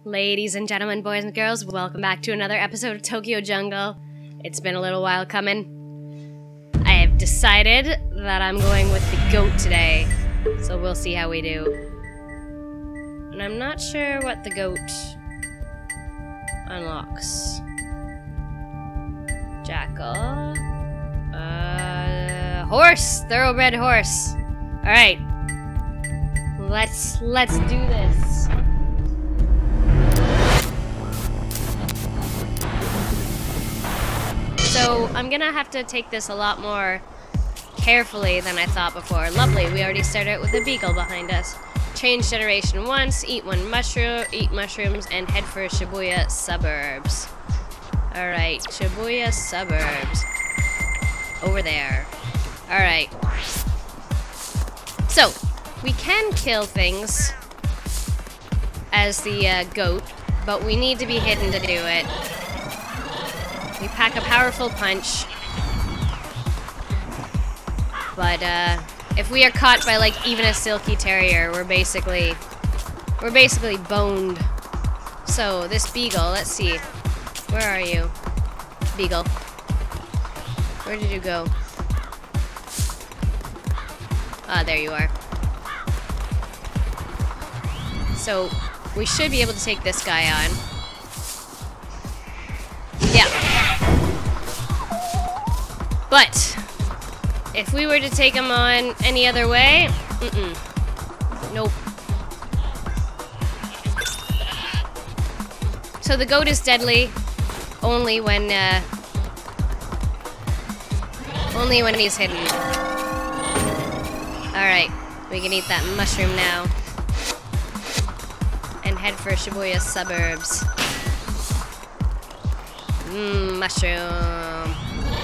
Ladies and gentlemen, boys and girls, welcome back to another episode of Tokyo Jungle. It's been a little while coming. I have decided that I'm going with the goat today, so we'll see how we do. And I'm not sure what the goat unlocks. Jackal. Horse! Thoroughbred horse. Alright. Let's do this. So, I'm gonna have to take this a lot more carefully than I thought before. Lovely, we already started with the beagle behind us. Change generation once, eat mushrooms, and head for Shibuya suburbs. Alright, Shibuya suburbs. Over there. Alright. So, we can kill things as the goat, but we need to be hidden to do it. We pack a powerful punch, but if we are caught by like even a silky terrier, we're basically boned. So this beagle, let's see, where are you, beagle? Where did you go? Ah, there you are. So we should be able to take this guy on. Yeah. But if we were to take him on any other way, nope. So the goat is deadly only when he's hidden. Alright, we can eat that mushroom now. And head for Shibuya suburbs. Mushroom.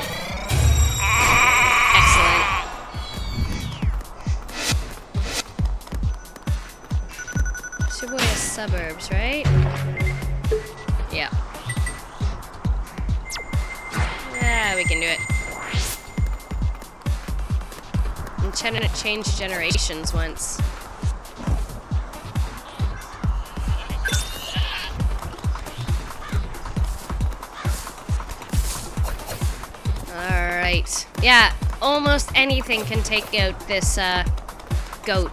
Excellent. Shibuya suburbs, right? Yeah. Yeah, we can do it. And change generations once. Alright. Yeah, almost anything can take out this goat.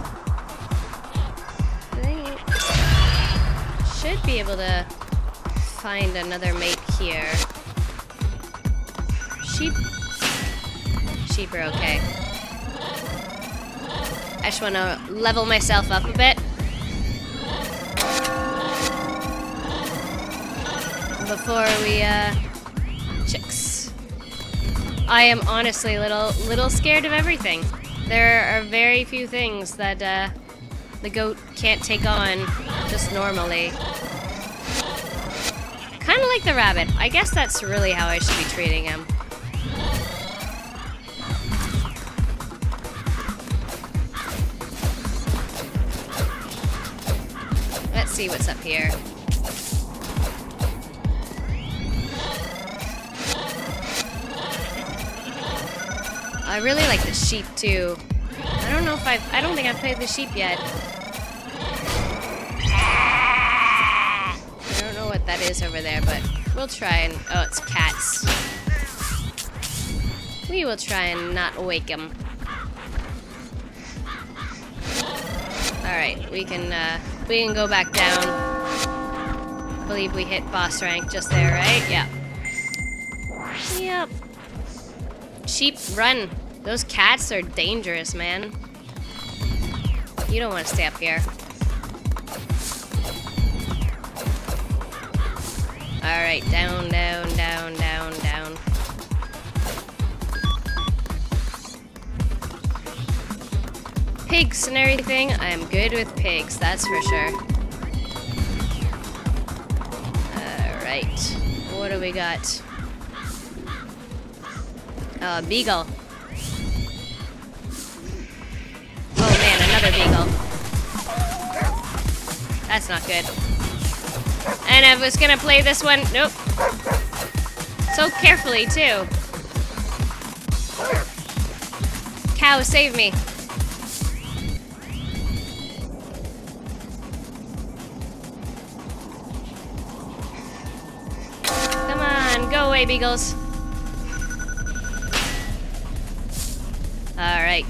I should be able to find another mate here. Sheep are okay. I just want to level myself up a bit before we chicks. I am honestly a little scared of everything. There are very few things that the goat can't take on just normally. Kind of like the rabbit. I guess that's really how I should be treating him. Let's see what's up here. I really like the sheep too. I don't think I've played the sheep yet. I don't know what that is over there, but we'll try and... Oh, it's cats. We will try and not wake them. Alright, we can go back down. I believe we hit boss rank just there, right? Yeah. Yep. Sheep, run. Those cats are dangerous, man. You don't want to stay up here. Alright, down, down, down, down, down. Pigs and everything. I am good with pigs, that's for sure. Alright. What do we got? Beagle. Oh man, another beagle. That's not good. And I was gonna play this one. Nope. So carefully, too. Cow, save me. away, beagles. Alright.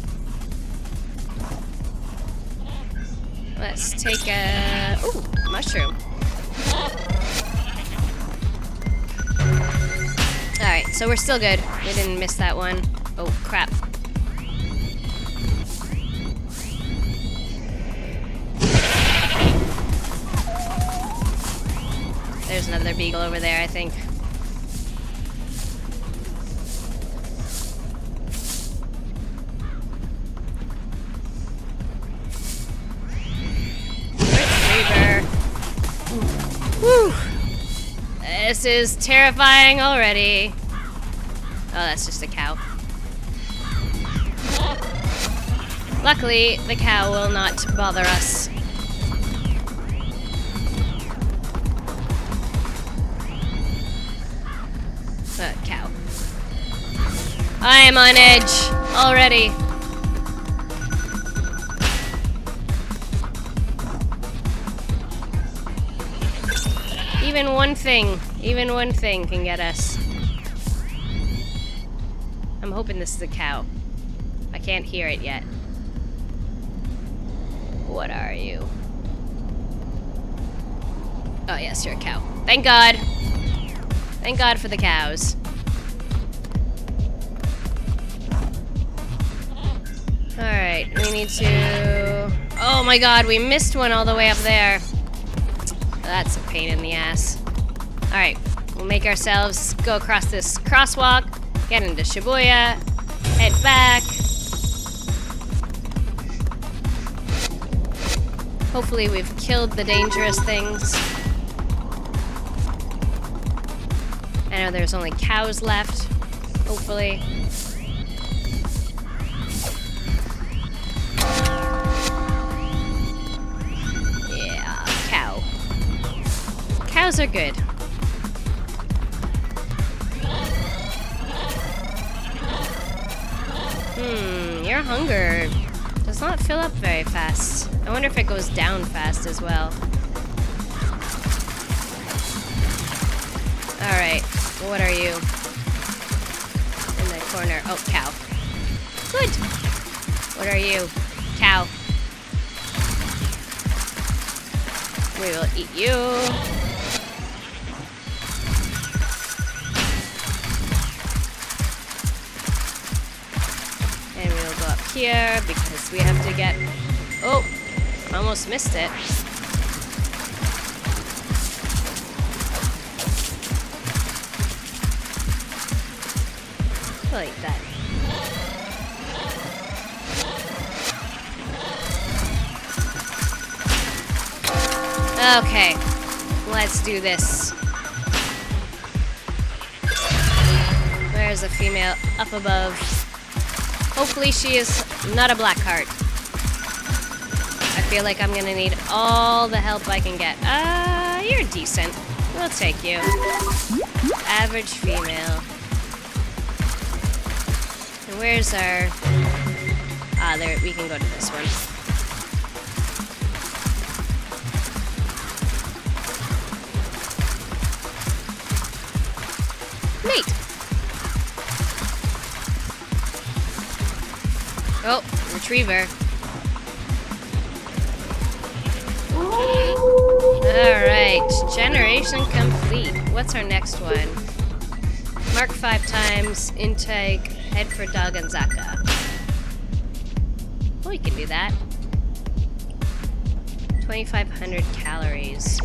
Let's take a... Ooh, mushroom. Alright, so we're still good. We didn't miss that one. Oh, crap. There's another beagle over there, I think. Whew. This is terrifying already. Oh, that's just a cow. Luckily, the cow will not bother us. Cow. I am on edge already. Even one thing can get us. I'm hoping this is a cow. I can't hear it yet. What are you? Oh yes, you're a cow. Thank God. Thank God for the cows. Alright, we need to... Oh my God, we missed one all the way up there. That's a pain in the ass. Alright, we'll make ourselves go across this crosswalk, get into Shibuya, head back. Hopefully we've killed the dangerous things. I know there's only cows left, hopefully. Yeah, cow. Cows are good. Your hunger does not fill up very fast. I wonder if it goes down fast as well. Alright, what are you? In the corner. Oh, cow. Good! What are you? Cow. We will eat you. And we will go up here because we have to get... Oh! Almost missed it. Like that. Okay, let's do this. Where's the female? Up above. Hopefully she is not a black heart. I feel like I'm gonna need all the help I can get. You're decent. We'll take you. Average female. And where's our... there, we can go to this one. Neat. Oh, retriever. Alright, generation complete. What's our next one? Mark 5 times, intake, head for Daganzaka. Oh, we can do that. 2,500 calories.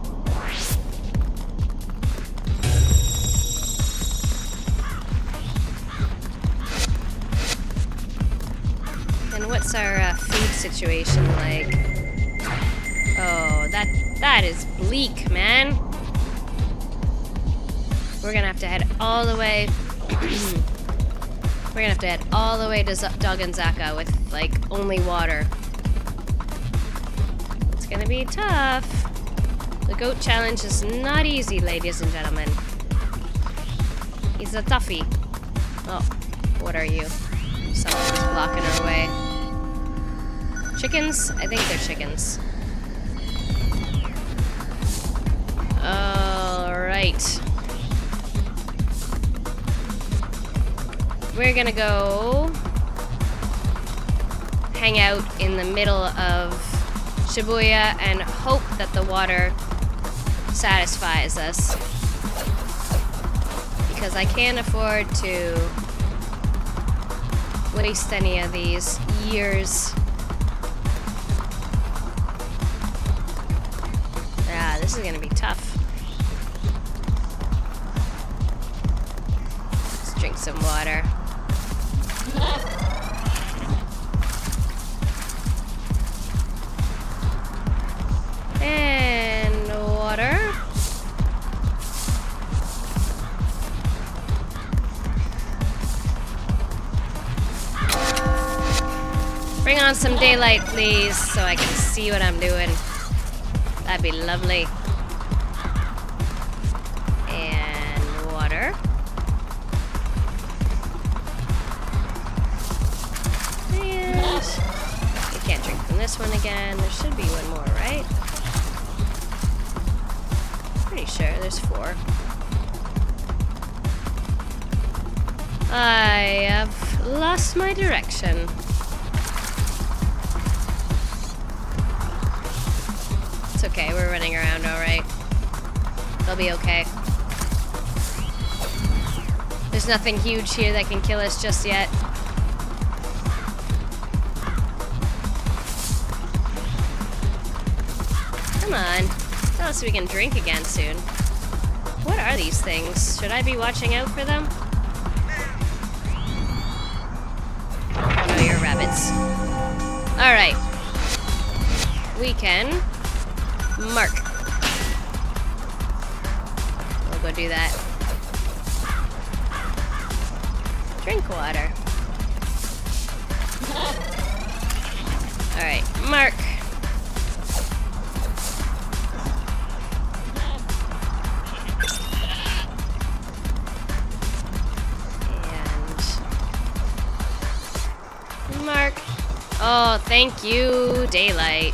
And what's our food situation like? Oh, that is bleak, man. We're gonna have to head all the way. We're gonna have to head all the way to Daganzaka with like only water. It's gonna be tough. The goat challenge is not easy, ladies and gentlemen. He's a toughie. Oh, what are you? Something's blocking our way. Chickens? I think they're chickens. Alright. we're gonna go hang out in the middle of Shibuya and hope that the water satisfies us. Because I can't afford to waste any of these years. Ah, this is gonna be tough. Let's drink some water. And water. Bring on some daylight, please, so I can see what I'm doing. That'd be lovely. And water. And you can't drink from this one again. There should be one more, right? Pretty sure there's 4. I have lost my direction. It's okay, we're running around alright. They'll be okay. There's nothing huge here that can kill us just yet. Come on. Tell us we can drink again soon. What are these things? Should I be watching out for them? Oh no, you're rabbits. Alright. We can mark. We'll go do that. Drink water. Alright, mark. And mark. Oh, thank you, daylight.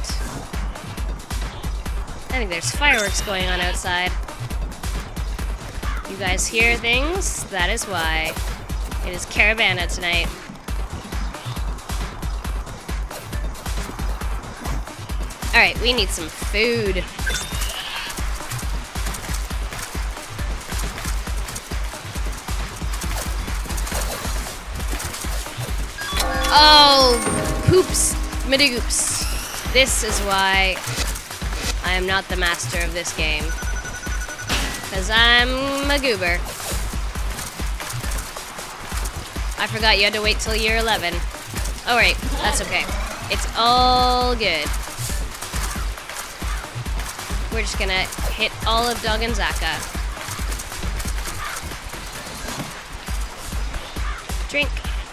I think there's fireworks going on outside. You guys hear things? That is why. It is Caravana tonight. Alright, we need some food. Oh, poops, midoops. This is why I am not the master of this game. Because I'm a goober. I forgot you had to wait till year 11. Oh, right, that's okay. It's all good. We're just gonna hit all of Dogenzaka. Drink.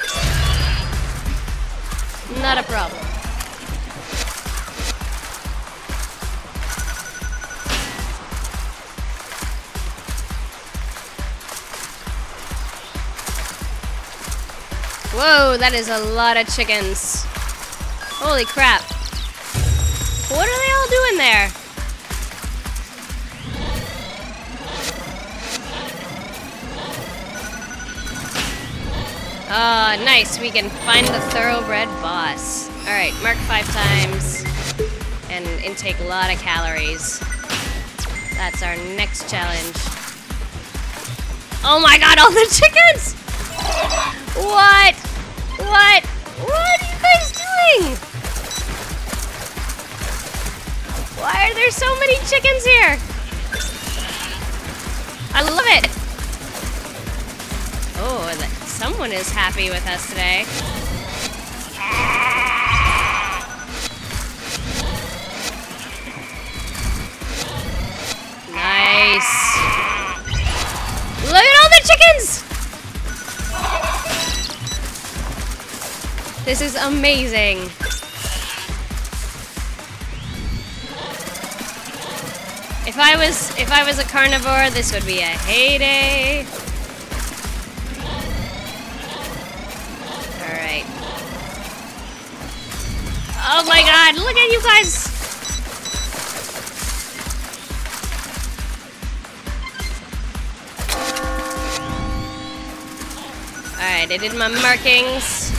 Not a problem. Whoa, that is a lot of chickens. Holy crap. What are they all doing there? Oh, nice. We can find the thoroughbred boss. Alright, mark 5 times. And intake a lot of calories. That's our next challenge. Oh my god, all the chickens! What? What? What are you guys doing? Why are there so many chickens here? I love it. Oh, someone is happy with us today. Nice. Look at all the chickens! This is amazing. If I was a carnivore, this would be a heyday. All right. Oh my god, look at you guys. All right. Alright, I did my markings.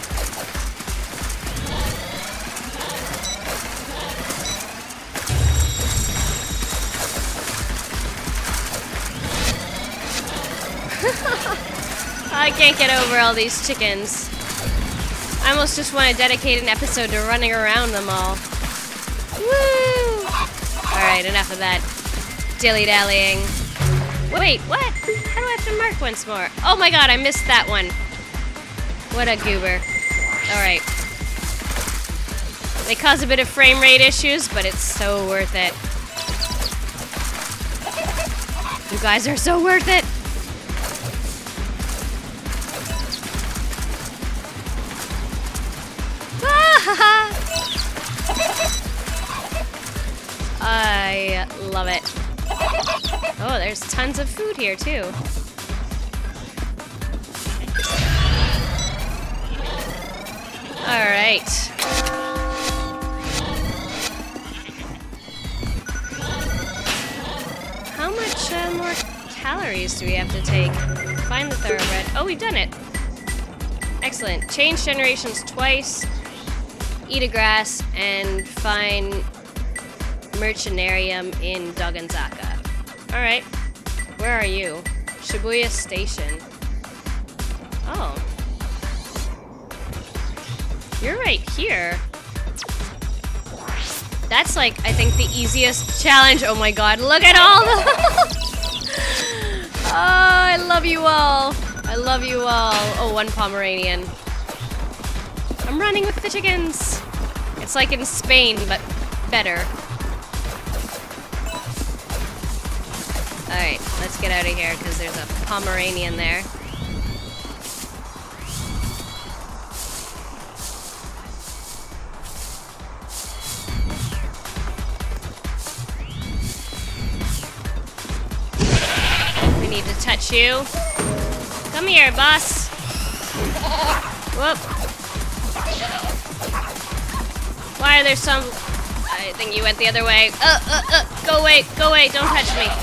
I can't get over all these chickens. I almost just want to dedicate an episode to running around them all. Woo! Alright, enough of that dilly-dallying. Wait, what? How do I have to mark once more? Oh my god, I missed that one. What a goober. Alright. They cause a bit of frame rate issues, but it's so worth it. You guys are so worth it! I love it. Oh, there's tons of food here, too. Alright. How much more calories do we have to take? Find the thoroughbred. Oh, we've done it. Excellent. Change generations twice. Eat a grass and find Mercenarium in Doganzaka. Alright. Where are you? Shibuya Station. Oh. You're right here. That's like, I think, the easiest challenge. Oh my god, look at all the... Oh, I love you all. I love you all. Oh, one Pomeranian. I'm running with the chickens. It's like in Spain, but better. Alright, let's get out of here because there's a Pomeranian there. We need to touch you. Come here, boss. Whoop. Why are there some... I think you went the other way. Go away, don't touch me.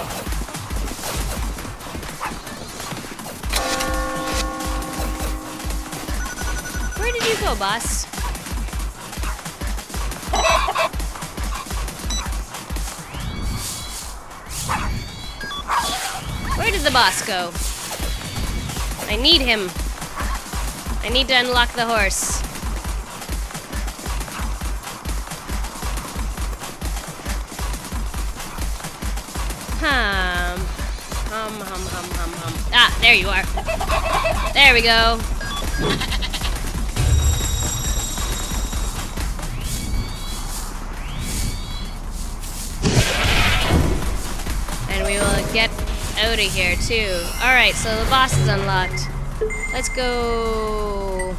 Where did you go, boss? Where did the boss go? I need him. I need to unlock the horse. Hum. Ah, there you are. There we go. And we will get out of here too. Alright, so the boss is unlocked. Let's go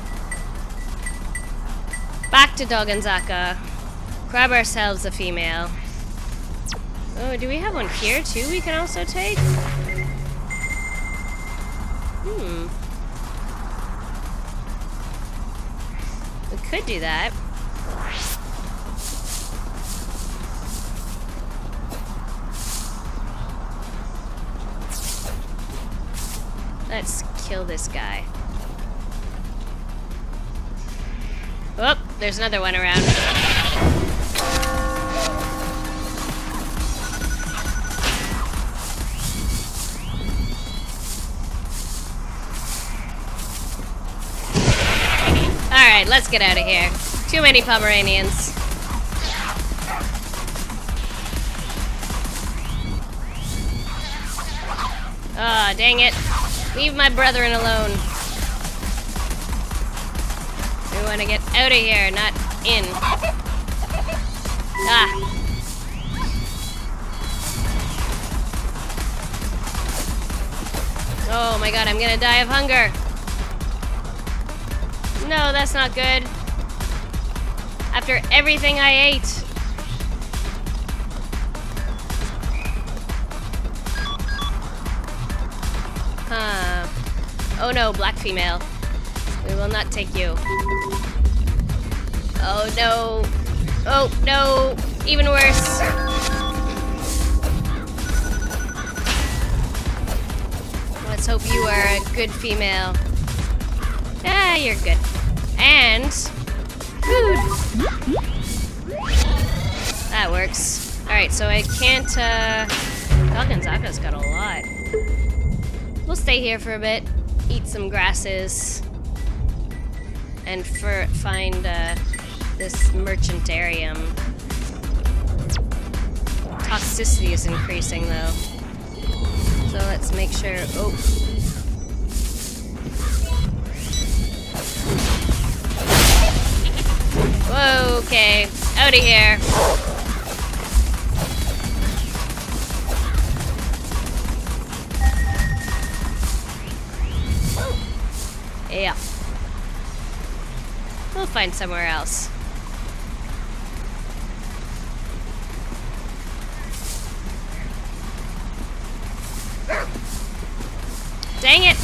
back to Doganzaka. Grab ourselves a female. Oh, do we have one here too we can also take? We could do that. Let's kill this guy. Oh, there's another one around. Alright, let's get out of here. Too many Pomeranians. Ah, dang it. Leave my brethren alone. We want to get out of here, not in. Ah. Oh my god, I'm gonna die of hunger. No, that's not good. After everything I ate. Huh. Oh no, black female. We will not take you. Oh no. Oh no. Even worse. Let's hope you are a good female. Ah, you're good. And food. That works. Alright, so I can't, Zaka's got a lot. We'll stay here for a bit, eat some grasses, and find, this merchantarium. Toxicity is increasing, though. So let's make sure... Oh. Whoa, okay. Out of here. Yeah. We'll find somewhere else. Dang it!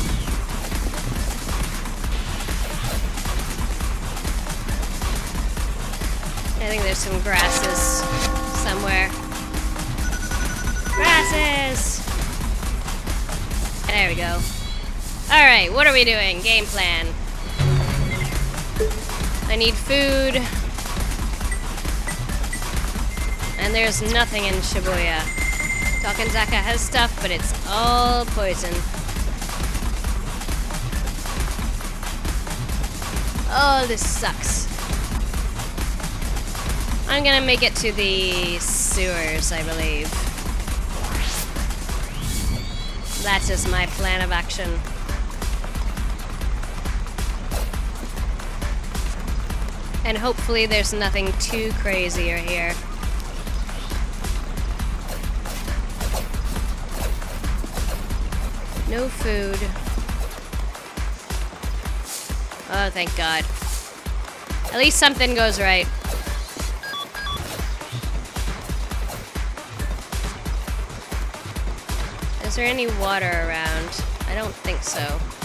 I think there's some grasses somewhere. Grasses! There we go. Alright, what are we doing? Game plan. I need food. And there's nothing in Shibuya. Zaka has stuff, but it's all poison. Oh, this sucks. I'm gonna make it to the sewers, I believe. That is my plan of action. And hopefully there's nothing too crazier here. No food. Oh, thank God. At least something goes right. Is there any water around? I don't think so.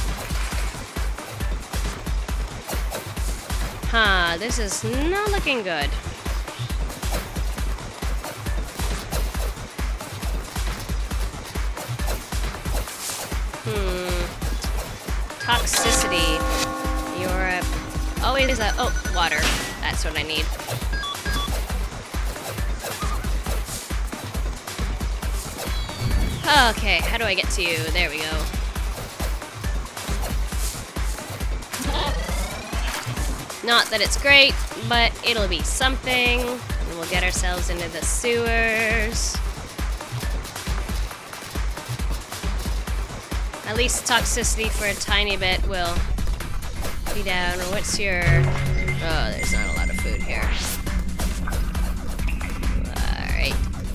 Huh, this is not looking good. Toxicity. Europe. Always a... Oh, water. That's what I need. Okay, how do I get to you? There we go. Not that it's great, but it'll be something. And we'll get ourselves into the sewers. At least toxicity for a tiny bit will be down. What's your... Oh, there's not a lot of food here. Alright.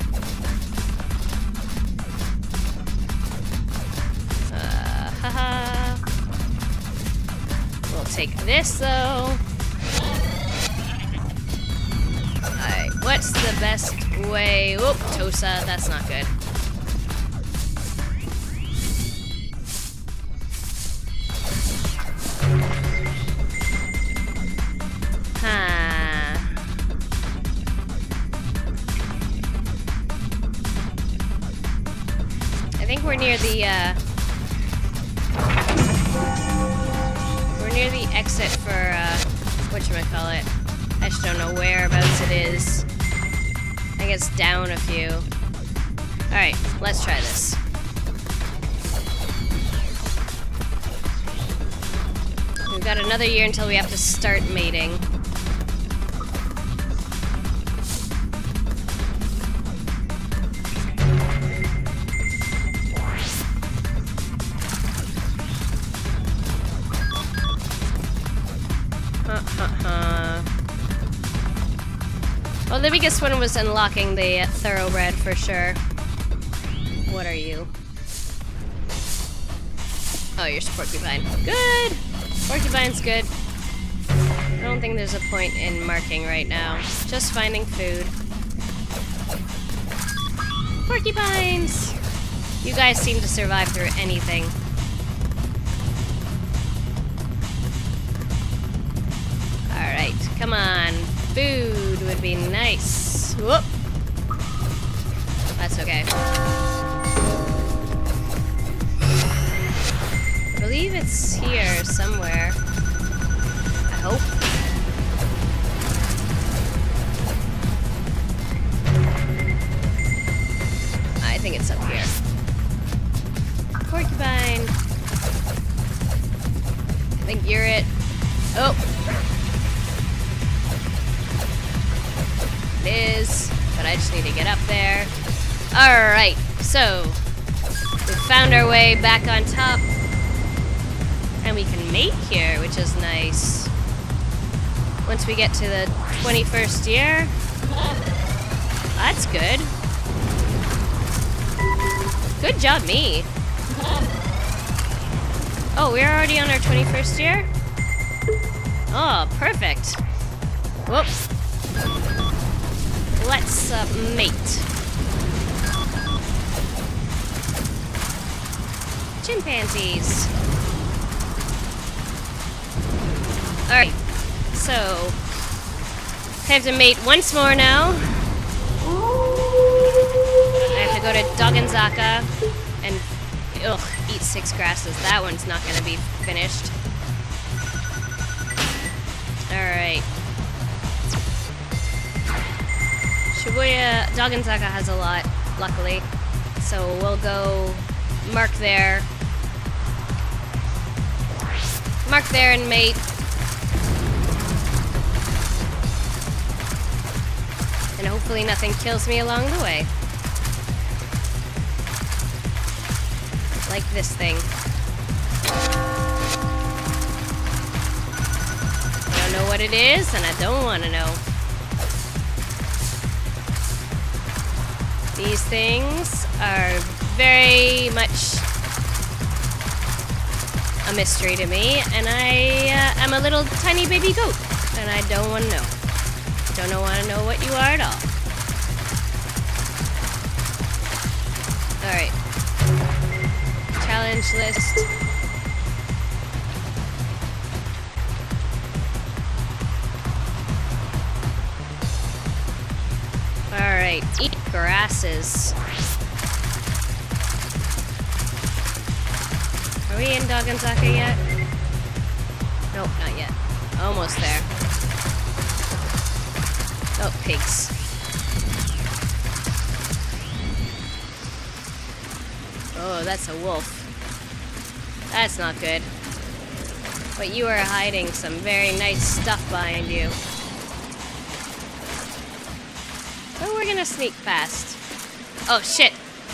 Haha. We'll take this, though. Alright, what's the best way... Whoop, Tosa, that's not good. I think we're near the, we're near the exit for, whatchamacallit. I just don't know whereabouts it is. I think it's down a few. Alright, let's try this. We've got another year until we have to start mating. Well, the biggest one was unlocking the thoroughbred for sure. What are you? Oh, you're porcupine. Good! Porcupine's good. I don't think there's a point in marking right now. Just finding food. Porcupines! You guys seem to survive through anything. Alright, come on. Food would be nice. Whoop! That's okay. I believe it's here somewhere. hope. I think it's up here. Porcupine. I think you're it. Oh. It is. But I just need to get up there. Alright, so we found our way back on top. And we can mate here, which is nice. Once we get to the 21st year. That's good. Good job, me. Oh, we're already on our 21st year? Oh, perfect. Whoops. Let's mate. Chimpanzees. Alright, so I have to mate once more now. I have to go to Doganzaka and eat 6 grasses. That one's not gonna be finished. Alright. Shibuya, Doganzaka has a lot, luckily. So we'll go mark there. Mark there and mate. And hopefully nothing kills me along the way. Like this thing. I don't know what it is, and I don't want to know. These things are very much a mystery to me, and I am a little tiny baby goat, and I don't want to know. Don't want to know what you are at all. Alright. Challenge list. Alright, eat grasses. Are we in Doganzaka yet? Nope, not yet. Almost there. Oh, pigs. Oh, that's a wolf. That's not good. But you are hiding some very nice stuff behind you. So we're gonna sneak past. Oh, shit!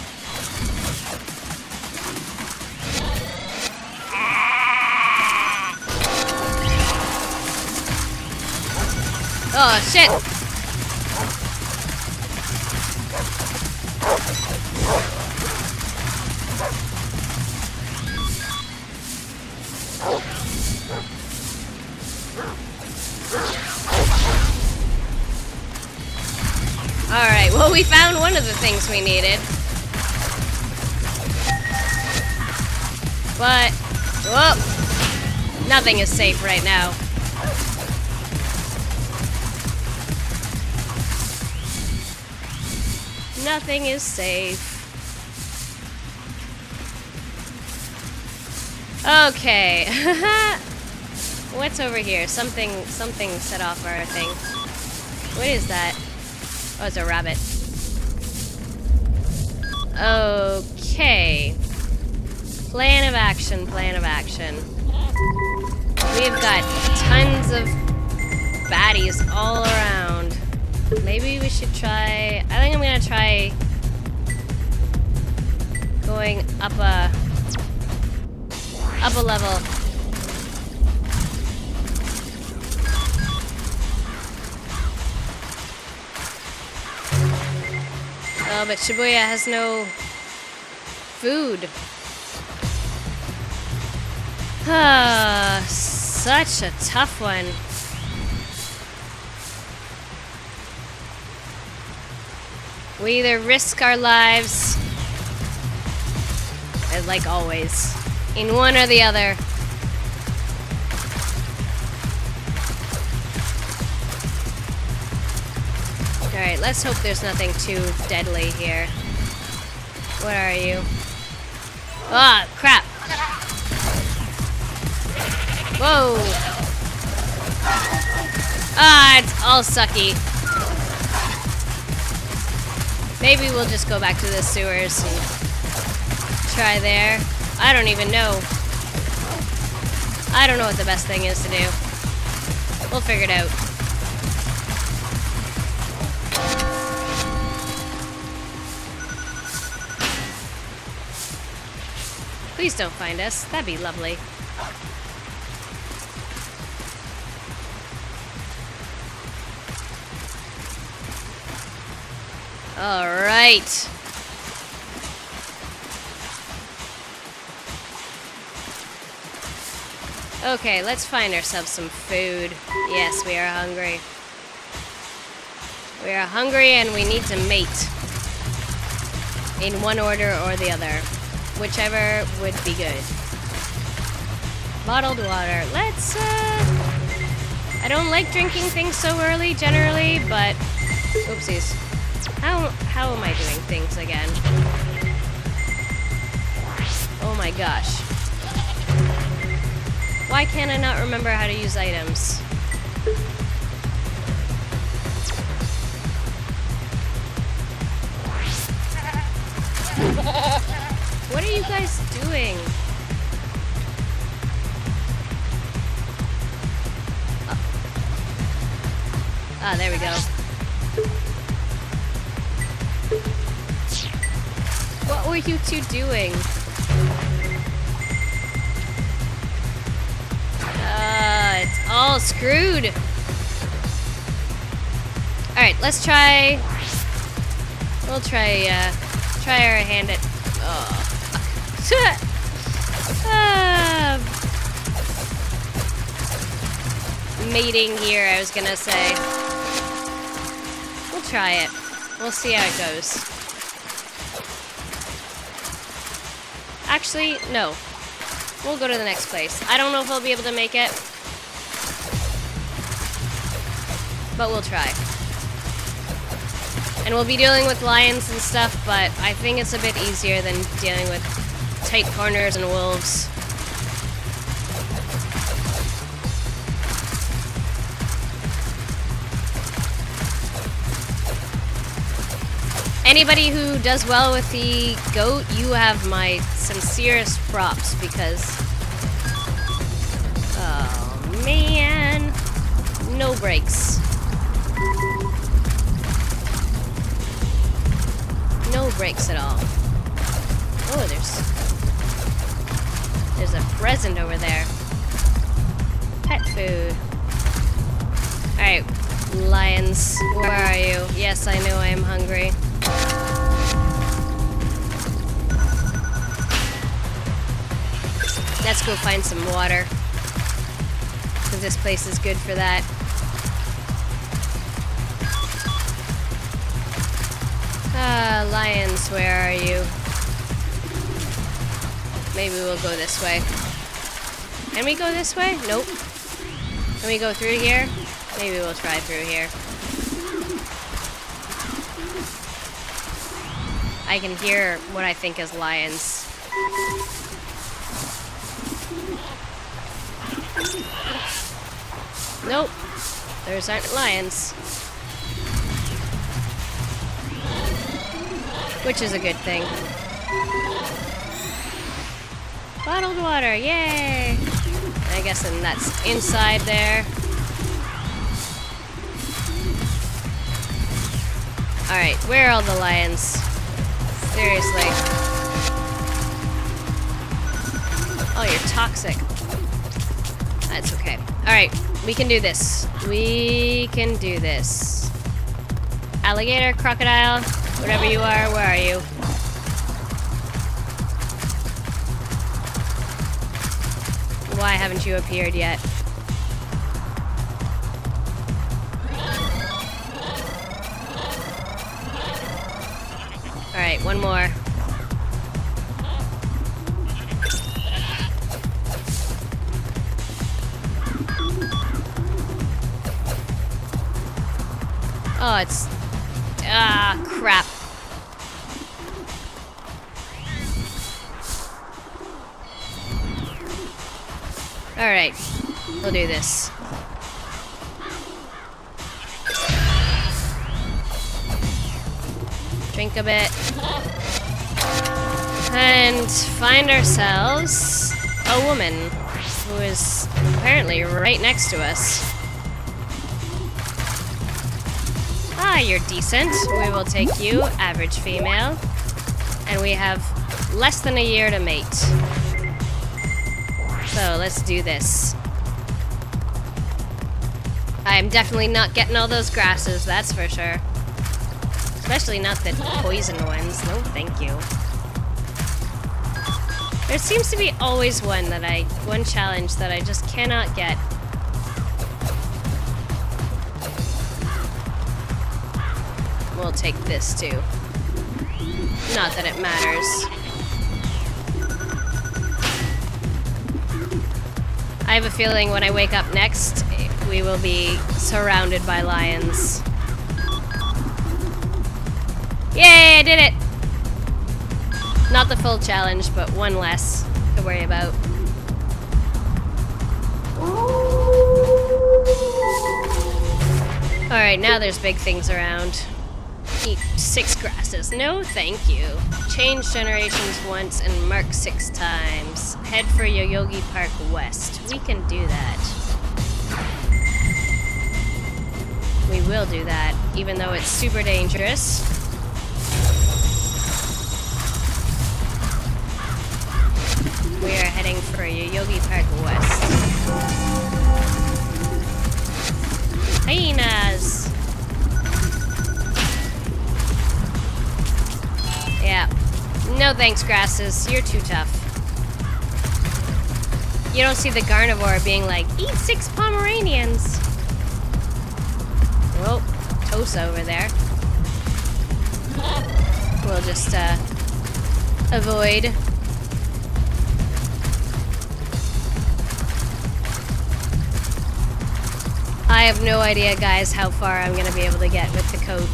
Oh, shit! Alright, well, we found one of the things we needed. But, whoop! Nothing is safe right now. Nothing is safe. Okay. What's over here? Something set off our thing. What is that? Oh, it's a rabbit. Okay. Plan of action, plan of action. We've got tons of baddies all around. Maybe we should try... I think I'm gonna try going up a level. Oh, but Shibuya has no food. Ah, such a tough one. We either risk our lives, like always, in one or the other. Alright, let's hope there's nothing too deadly here. What are you? Ah, crap! Whoa! Ah, it's all sucky. Maybe we'll just go back to the sewers and try there. I don't even know. I don't know what the best thing is to do. We'll figure it out. Please don't find us. That'd be lovely. All right. Okay, let's find ourselves some food. Yes, we are hungry. We are hungry and we need to mate. In one order or the other. Whichever would be good. Bottled water. Let's, I don't like drinking things so early, generally, but... Oopsies. How am I doing things again? Oh my gosh. Why can't I not remember how to use items? What are you guys doing? Oh. Ah, there we go. What were you two doing? It's all screwed. Alright, let's try... We'll try our hand at... Oh. Mating here, I was gonna say. We'll try it. We'll see how it goes. Actually, no. We'll go to the next place. I don't know if I'll be able to make it. But we'll try. And we'll be dealing with lions and stuff, but I think it's a bit easier than dealing with tight corners and wolves. Anybody who does well with the goat, you have my sincerest props because... Oh, man. No brakes. No brakes at all. Oh, there's a present over there. Pet food. Alright, lions, where are you? Yes, I know I am hungry. Let's go find some water. Because this place is good for that. Ah, lions, where are you? Maybe we'll go this way. Can we go this way? Nope. Can we go through here? Maybe we'll try through here. I can hear what I think is lions. Nope. Those aren't lions. Which is a good thing. Bottled water, yay! I guess then that's inside there. Alright, where are all the lions? Seriously. Oh, you're toxic. That's okay. Alright, we can do this. We can do this. Alligator, crocodile, whatever you are, where are you? Why haven't you appeared yet? Alright, one more. Oh, it's... Ah, crap. Alright, we'll do this. drink a bit, and find ourselves a woman who is apparently right next to us. Ah, you're decent. We will take you, average female. And we have less than a year to mate. So let's do this. I'm definitely not getting all those grasses, that's for sure. Especially not the poison ones. No, thank you. There seems to be always one challenge that I just cannot get. We'll take this too. Not that it matters. I have a feeling when I wake up next, we will be surrounded by lions. Yay, I did it! Not the full challenge, but one less to worry about. Alright, now there's big things around. Eat 6 grasses. No, thank you. Change generations once and mark 6 times. Head for Yoyogi Park West. We can do that. We will do that, even though it's super dangerous. We are heading for Yoyogi Park West. Hyenas! Yeah. No thanks, grasses. You're too tough. You don't see the carnivore being like, eat 6 Pomeranians. Well, Tosa over there. We'll just, avoid. I have no idea, guys, how far I'm gonna be able to get with the coat.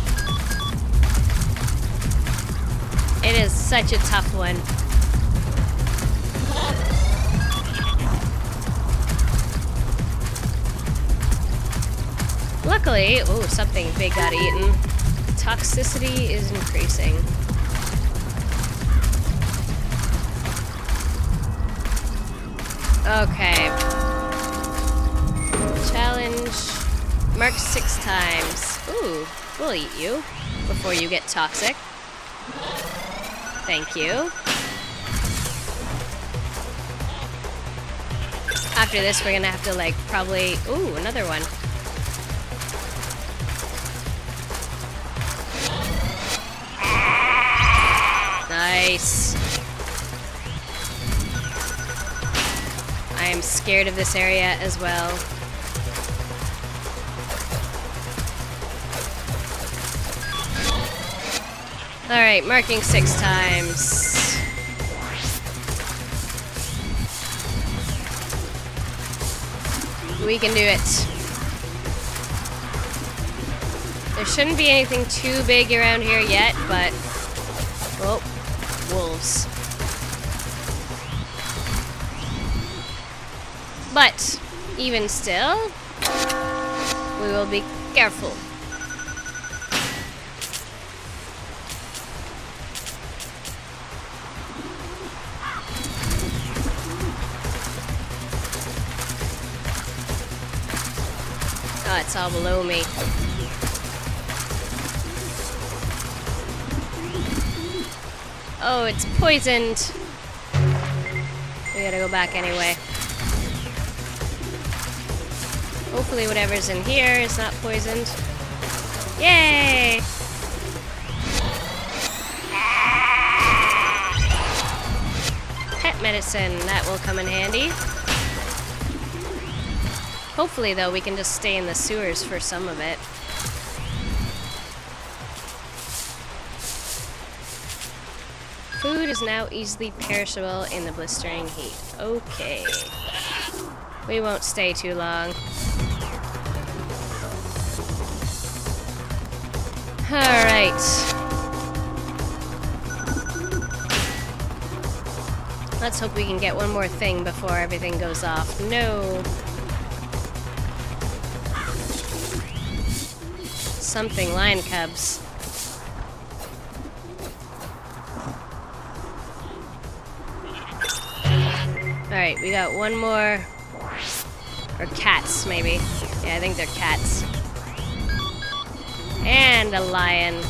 It is such a tough one. Luckily, ooh, something big got eaten. Toxicity is increasing. Okay. Challenge. Mark 6 times. Ooh, we'll eat you before you get toxic. Thank you. After this, we're gonna have to, like, probably... Ooh, another one. Nice. I am scared of this area as well. Alright, marking 6 times. We can do it. There shouldn't be anything too big around here yet, but... Oh, wolves. But, even still, we will be careful. Oh, it's all below me. Oh, it's poisoned. We gotta go back anyway. Hopefully whatever's in here is not poisoned. Yay! Pet medicine, that will come in handy. Hopefully, though, we can just stay in the sewers for some of it. Food is now easily perishable in the blistering heat. Okay. We won't stay too long. Alright. Let's hope we can get one more thing before everything goes off. No. Something lion cubs. Alright, we got one more. Or cats, maybe. Yeah, I think they're cats. And a lion.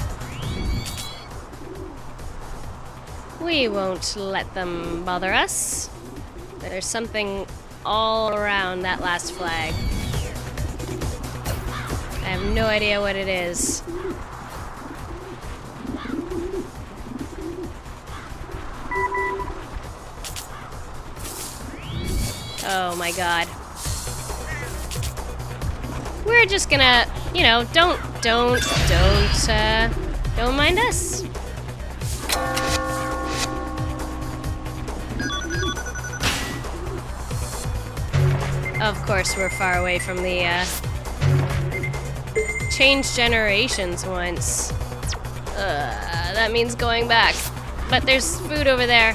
We won't let them bother us. There's something all around that last flag. I have no idea what it is. Oh my god. We're just gonna, you know, don't mind us. Of course, we're far away from the, change generations once. That means going back. But there's food over there.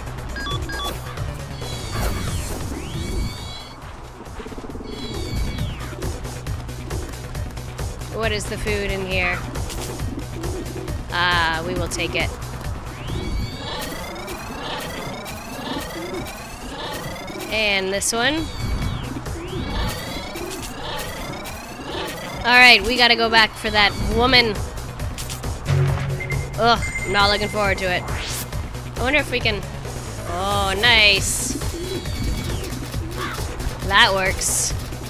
What is the food in here? Ah, we will take it. And this one. Alright, we gotta go back for that woman. Ugh, I'm not looking forward to it. I wonder if we can... Oh, nice. That works.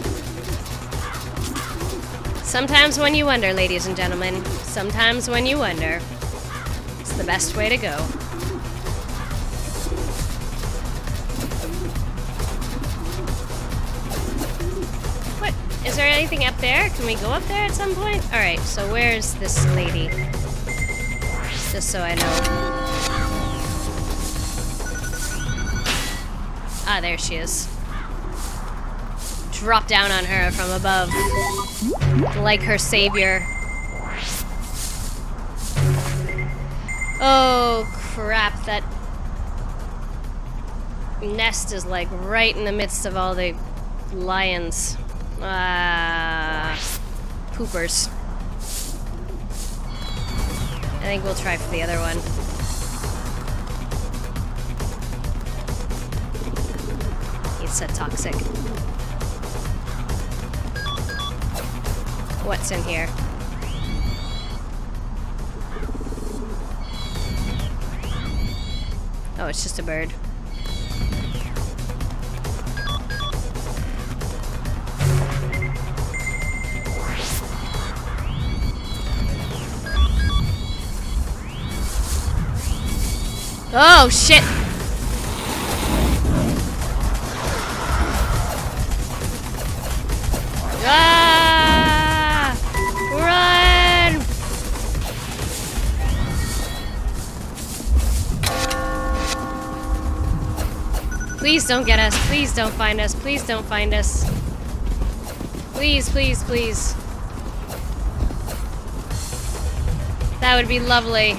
Sometimes when you wonder, ladies and gentlemen, sometimes when you wonder, it's the best way to go. What? Is there anything up there? Can we go up there at some point? Alright, so where's this lady? Just so I know. Ah, there she is. Drop down on her from above. Like her savior. Oh, crap. That nest is like right in the midst of all the lions. Poopers. I think we'll try for the other one. It's so toxic. What's in here? Oh, it's just a bird. Oh, shit! Ah! Run! Please don't get us. Please don't find us. Please don't find us. Please, please, please. That would be lovely.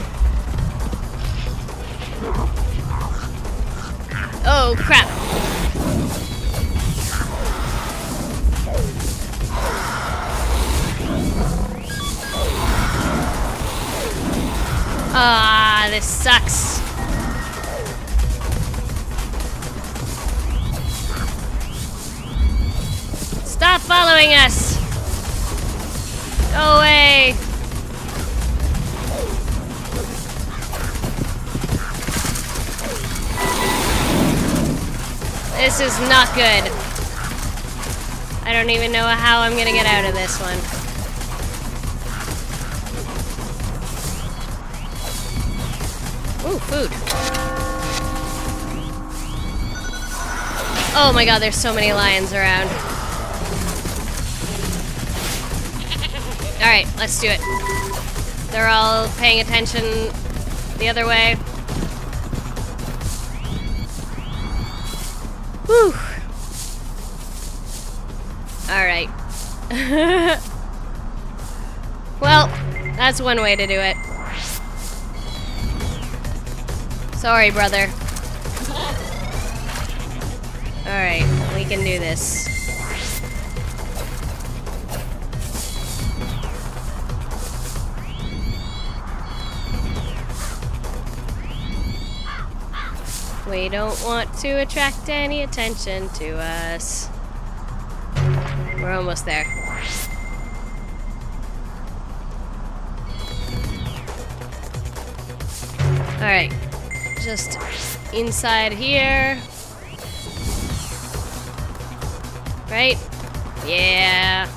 Oh, crap. Ah, this sucks. Stop following us. Go away. This is not good. I don't even know how I'm gonna get out of this one. Ooh, food. Oh my god, there's so many lions around. Alright, let's do it. They're all paying attention the other way. Whew. Alright. Well, that's one way to do it. Sorry, brother. Alright, we can do this. We don't want to attract any attention to us. We're almost there. Alright. Just inside here. Right? Yeah.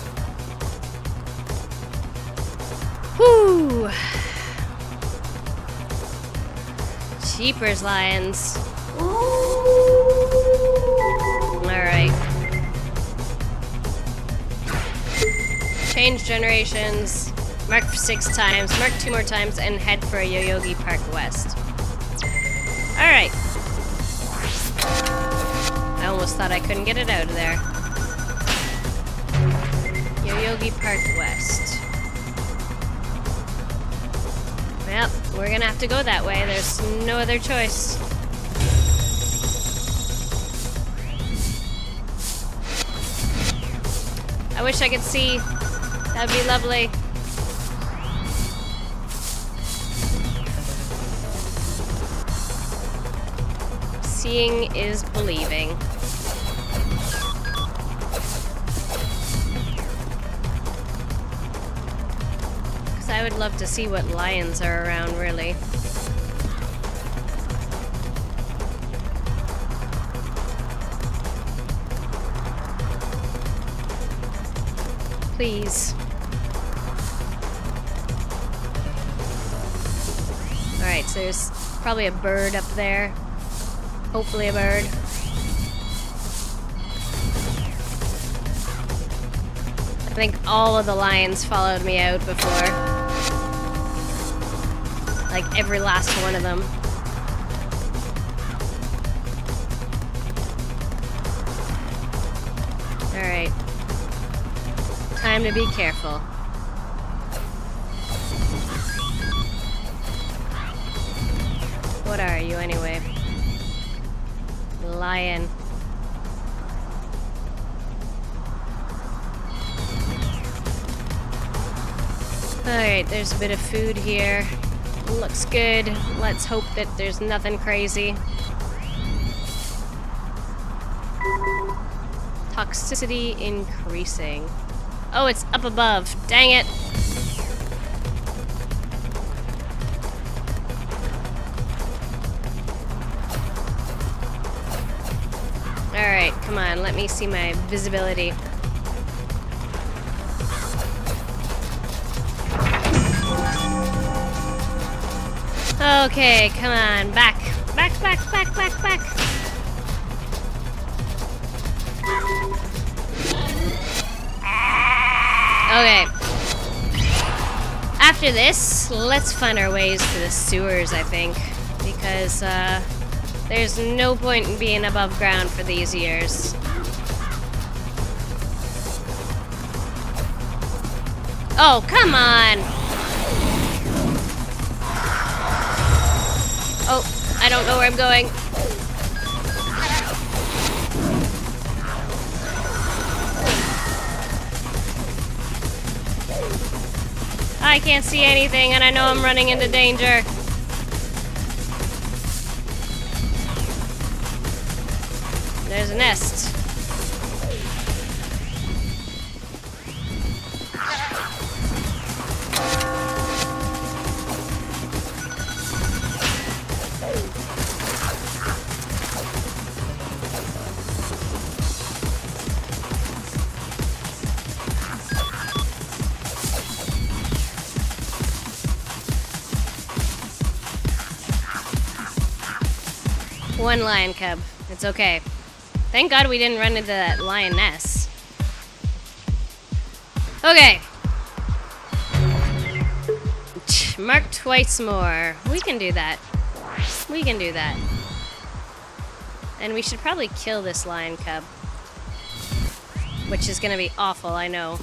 Whoo! Jeepers, lions. Alright. Change generations. Mark 6 times. Mark 2 more times and head for Yoyogi Park West. Alright. I almost thought I couldn't get it out of there. Yoyogi Park West. Well, we're gonna have to go that way. There's no other choice. I wish I could see. That'd be lovely. Seeing is believing. Because I would love to see what lions are around, really. Please. Alright, so there's probably a bird up there. Hopefully a bird. I think all of the lions followed me out before. Like every last one of them. Alright. Time to be careful. What are you anyway? Lion. Alright, there's a bit of food here. Looks good. Let's hope that there's nothing crazy. Toxicity increasing. Oh, it's up above. Dang it. Alright, come on, let me see my visibility. Okay, come on, back. Back, back, back, back, back. Okay. After this, let's find our ways to the sewers, I think. Because, there's no point in being above ground for these years. Oh, come on! Oh, I don't know where I'm going. I can't see anything, and I know I'm running into danger. There's a nest. One lion cub. It's okay. Thank God we didn't run into that lioness. Okay. Mark twice more. We can do that. We can do that. And we should probably kill this lion cub. Which is gonna be awful, I know.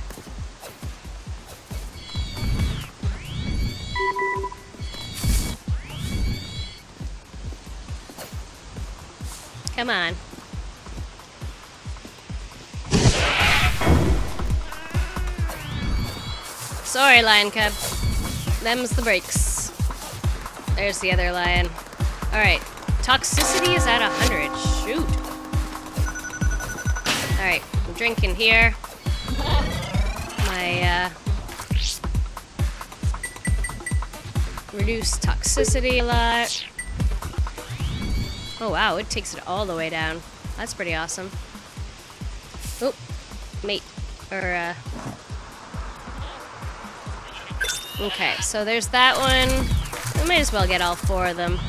Come on. Sorry, lion cub. Them's the breaks. There's the other lion. Alright. Toxicity is at 100. Shoot. Alright, I'm drinking here. My, reduce toxicity a lot. Oh wow, it takes it all the way down. That's pretty awesome. Oh, mate. Or, okay, so there's that one. We might as well get all 4 of them.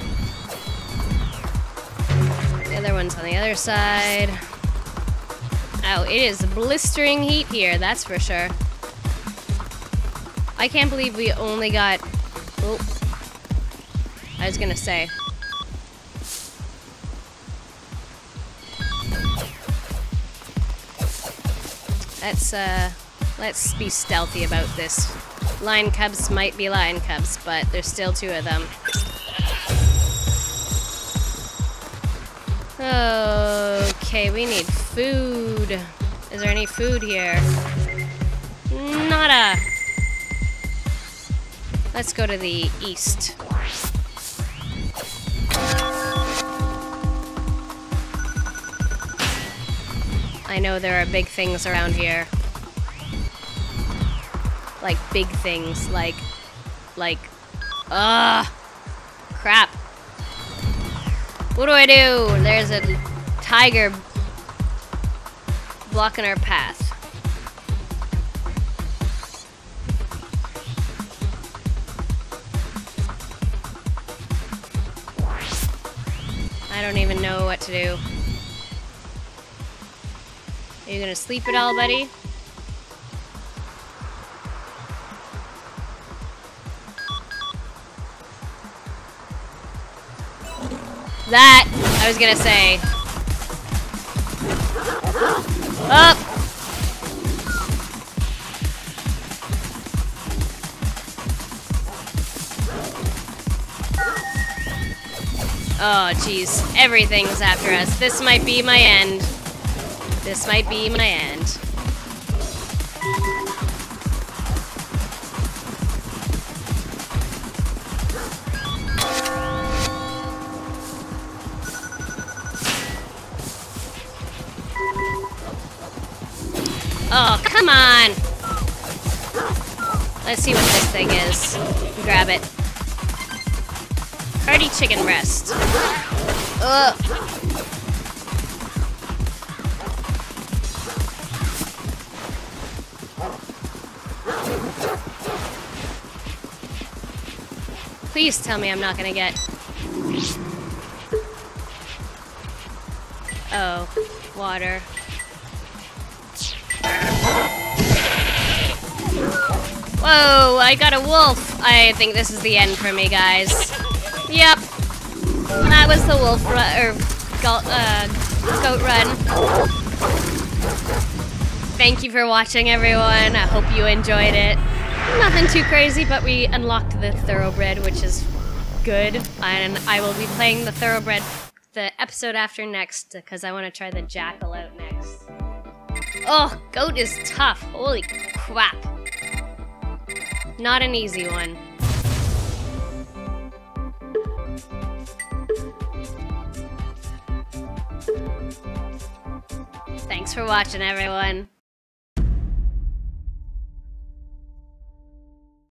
The other one's on the other side. Oh, it is blistering heat here, that's for sure. I can't believe we only got... Oh. I was gonna say. Let's be stealthy about this. Lion cubs might be lion cubs, but there's still 2 of them. Okay, we need food. Is there any food here? Nada. Let's go to the east. I know there are big things around here. Like big things, like, crap. What do I do? There's a tiger blocking our path. I don't even know what to do. Are you gonna sleep at all, buddy? That, I was gonna say. Up! Oh, jeez. Everything's after us. This might be my end. This might be my end. Oh, come on! Let's see what this thing is. Grab it. Hearty chicken breast. Ugh. Please tell me I'm not gonna get... Oh, water. Whoa, I got a wolf. I think this is the end for me, guys. Yep. That was the wolf run, or goat run. Thank you for watching, everyone. I hope you enjoyed it. Nothing too crazy, but we unlocked the thoroughbred, which is good. And I will be playing the thoroughbred the episode after next, because I want to try the jackal out next. Oh, goat is tough. Holy crap. Not an easy one. Thanks for watching, everyone.